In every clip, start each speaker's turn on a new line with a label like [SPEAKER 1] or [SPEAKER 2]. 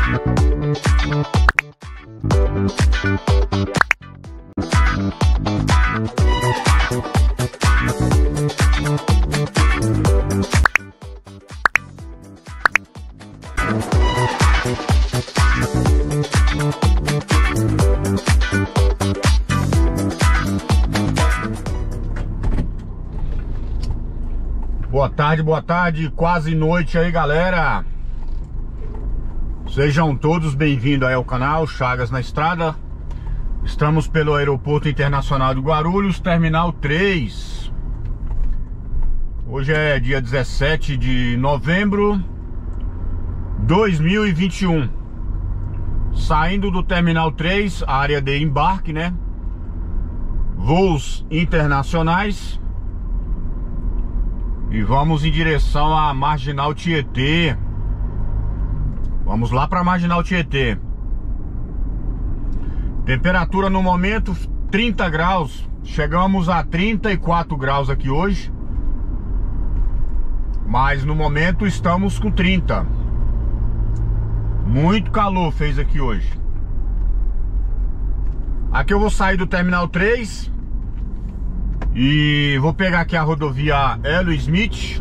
[SPEAKER 1] Boa tarde, quase noite aí, galera. Sejam todos bem-vindos aí ao canal Chagas na Estrada. Estamos pelo Aeroporto Internacional de Guarulhos, Terminal 3. Hoje é dia 17 de novembro de 2021. Saindo do Terminal 3, área de embarque, né? Voos internacionais. E vamos em direção à Marginal Tietê. Vamos lá para a Marginal Tietê. Temperatura no momento 30 graus. Chegamos a 34 graus aqui hoje. Mas no momento estamos com 30. Muito calor fez aqui hoje. Aqui eu vou sair do Terminal 3 e vou pegar aqui a rodovia Hélio Smith.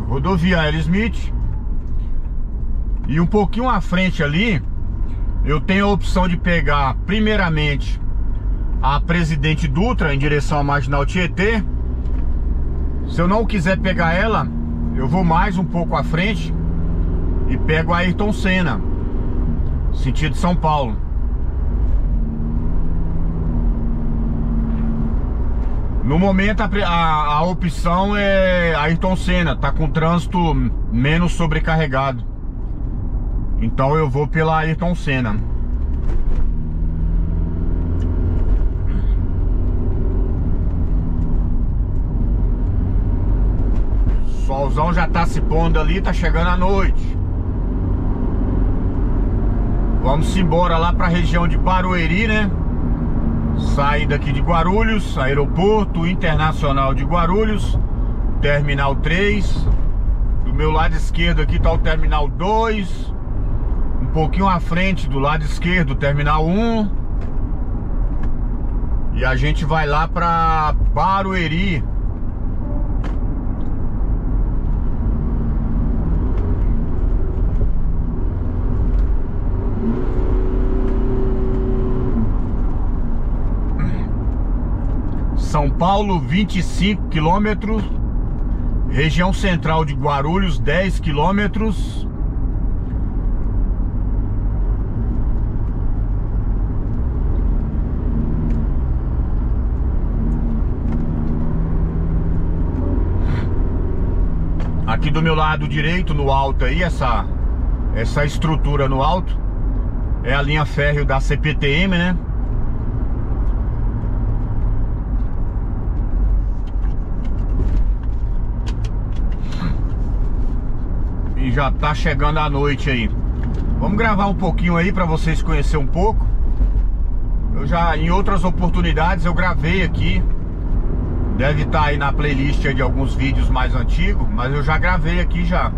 [SPEAKER 1] E um pouquinho à frente ali eu tenho a opção de pegar primeiramente a Presidente Dutra em direção à Marginal Tietê. Se eu não quiser pegar ela, eu vou mais um pouco à frente e pego a Ayrton Senna, sentido São Paulo. No momento a opção é Ayrton Senna, tá com trânsito menos sobrecarregado. Então eu vou pela Ayrton Senna. Solzão já tá se pondo ali, tá chegando a noite. Vamos embora lá pra região de Barueri, né? Sair daqui de Guarulhos, Aeroporto Internacional de Guarulhos, Terminal 3. Do meu lado esquerdo aqui tá o Terminal 2. Um pouquinho à frente, do lado esquerdo, o Terminal 1. E a gente vai lá pra Barueri. São Paulo, 25 quilômetros. Região central de Guarulhos, 10 quilômetros. Aqui do meu lado direito, no alto aí, essa estrutura no alto é a linha férrea da CPTM, né? E já tá chegando a noite aí. Vamos gravar um pouquinho aí pra vocês conhecerem um pouco. Eu já, em outras oportunidades, eu gravei aqui. Deve estar aí na playlist de alguns vídeos mais antigos, mas eu já gravei aqui já.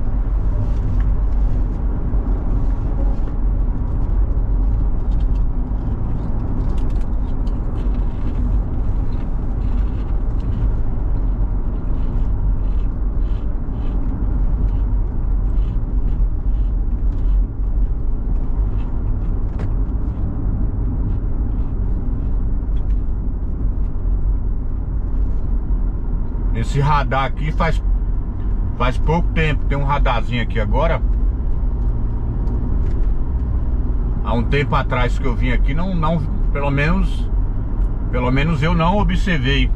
[SPEAKER 1] Esse radar aqui faz pouco tempo. Tem um radarzinho aqui agora. Há um tempo atrás que eu vim aqui, pelo menos eu não observei.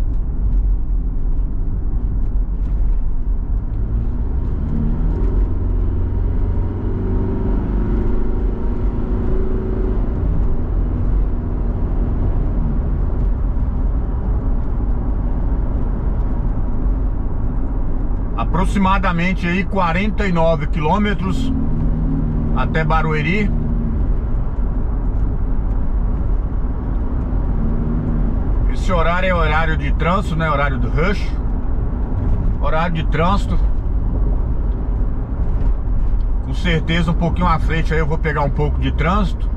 [SPEAKER 1] Aproximadamente aí 49 quilômetros até Barueri. Esse horário é horário de trânsito, né? Horário do rush. Horário de trânsito. Com certeza um pouquinho à frente aí eu vou pegar um pouco de trânsito.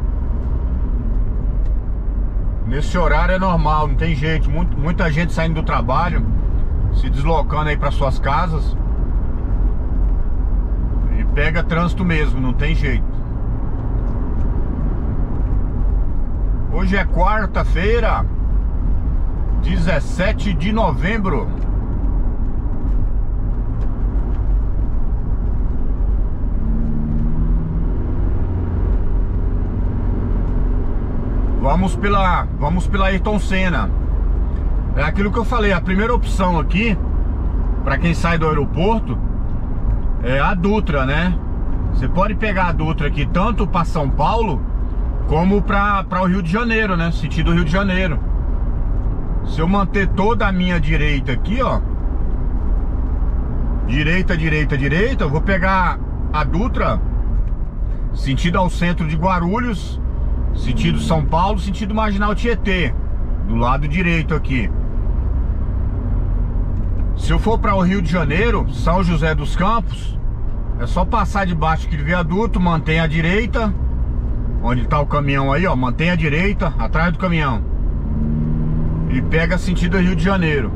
[SPEAKER 1] Nesse horário é normal, não tem jeito. Muita gente saindo do trabalho, se deslocando aí para suas casas. E pega trânsito mesmo, não tem jeito. Hoje é quarta-feira, 17 de novembro. Vamos pela Ayrton Senna. É aquilo que eu falei, a primeira opção aqui para quem sai do aeroporto é a Dutra, né? Você pode pegar a Dutra aqui tanto para São Paulo como para o Rio de Janeiro, né? Sentido Rio de Janeiro. Se eu manter toda a minha direita aqui, ó, direita, eu vou pegar a Dutra sentido ao centro de Guarulhos, sentido São Paulo, sentido Marginal Tietê, do lado direito aqui. Se eu for para o Rio de Janeiro, São José dos Campos, é só passar debaixo aqui do viaduto, mantém a direita, onde está o caminhão aí, ó, mantém a direita, atrás do caminhão, e pega sentido Rio de Janeiro.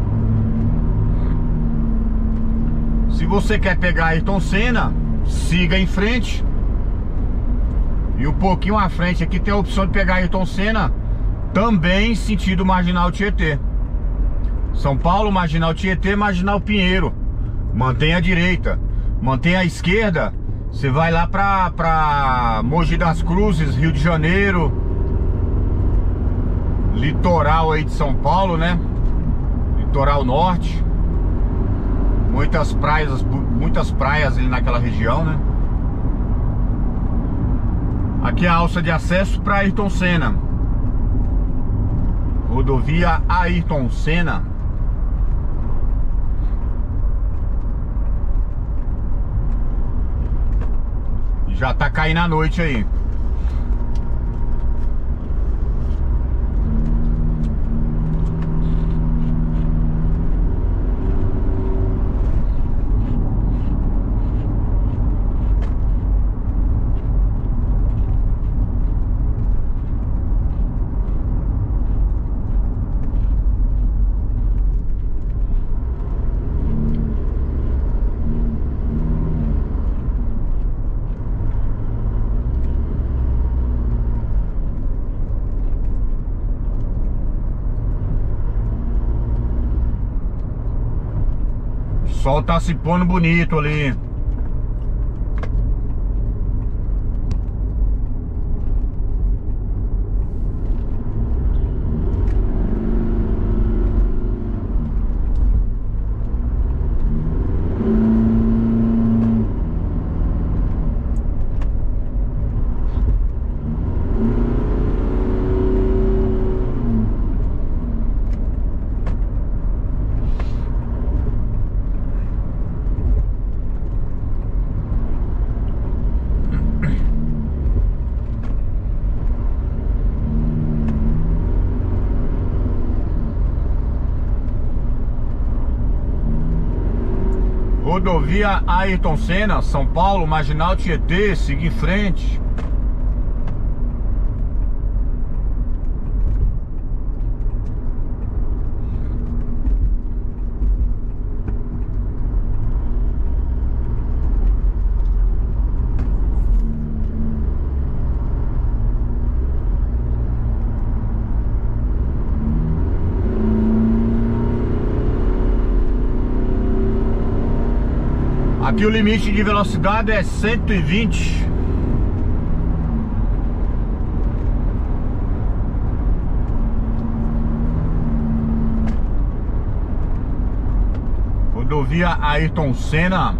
[SPEAKER 1] Se você quer pegar Ayrton Senna, siga em frente. E um pouquinho à frente aqui tem a opção de pegar Ayrton Senna, também sentido Marginal Tietê. São Paulo, Marginal Tietê, Marginal Pinheiro. Mantém a direita. Mantém a esquerda, você vai lá pra Mogi das Cruzes, Rio de Janeiro. Litoral aí de São Paulo, né? Litoral norte. Muitas praias ali naquela região, né? Aqui é a alça de acesso para Ayrton Senna. Rodovia Ayrton Senna. Já tá caindo a noite aí. O sol tá se pondo bonito ali. Rodovia Ayrton Senna, São Paulo, Marginal Tietê, siga em frente. Aqui o limite de velocidade é 120. Rodovia Ayrton Senna.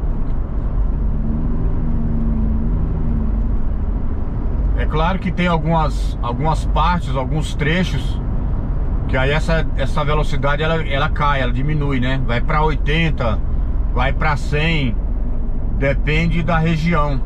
[SPEAKER 1] É claro que tem algumas partes, alguns trechos que aí essa velocidade ela cai, ela diminui, né? Vai para 80, vai para 100, depende da região.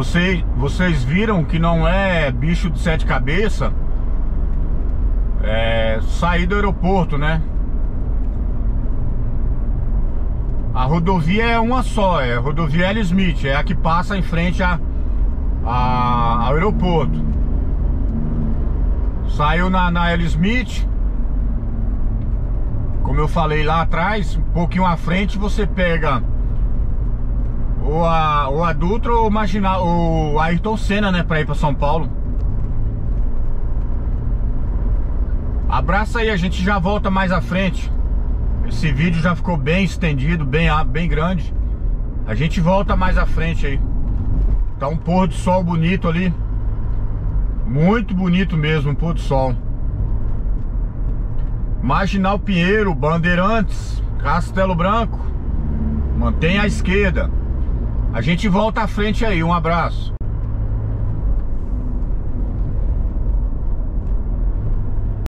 [SPEAKER 1] Vocês viram que não é bicho de sete cabeças. É sair do aeroporto, né? A rodovia é uma só, é a rodovia L. Smith, é a que passa em frente ao aeroporto. Saiu na L. Smith, como eu falei lá atrás, um pouquinho à frente você pega ou a Dutra ou o Ayrton Senna, né, pra ir pra São Paulo. Abraça aí, a gente já volta mais à frente. Esse vídeo já ficou bem estendido, bem grande. A gente volta mais à frente aí. Tá um pôr do sol bonito ali. Muito bonito mesmo, um pôr do sol. Marginal Pinheiro, Bandeirantes, Castelo Branco. Mantenha a esquerda. A gente volta à frente aí, um abraço.